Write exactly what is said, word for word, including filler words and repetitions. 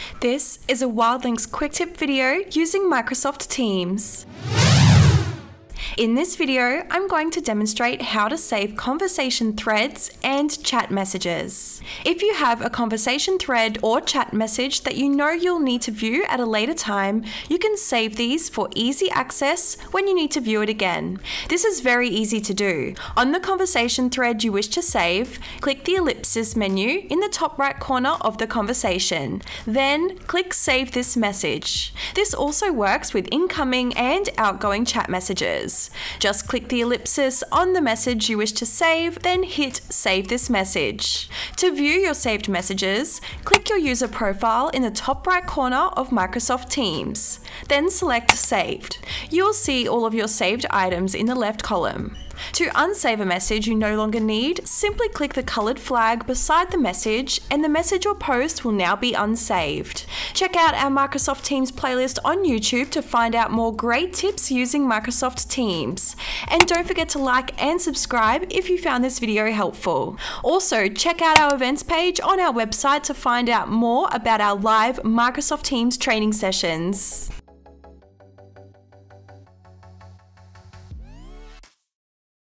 This is a Wyldlynx quick tip video using Microsoft Teams. In this video, I'm going to demonstrate how to save conversation threads and chat messages. If you have a conversation thread or chat message that you know you'll need to view at a later time, you can save these for easy access when you need to view it again. This is very easy to do. On the conversation thread you wish to save, click the ellipsis menu in the top right corner of the conversation. Then click Save This Message. This also works with incoming and outgoing chat messages. Just click the ellipsis on the message you wish to save, then hit Save This Message. To view your saved messages, click your user profile in the top right corner of Microsoft Teams. Then select Saved. You'll see all of your saved items in the left column. To unsave a message you no longer need, simply click the coloured flag beside the message and the message or post will now be unsaved. Check out our Microsoft Teams playlist on YouTube to find out more great tips using Microsoft Teams. And don't forget to like and subscribe if you found this video helpful. Also, check out our events page on our website to find out more about our live Microsoft Teams training sessions.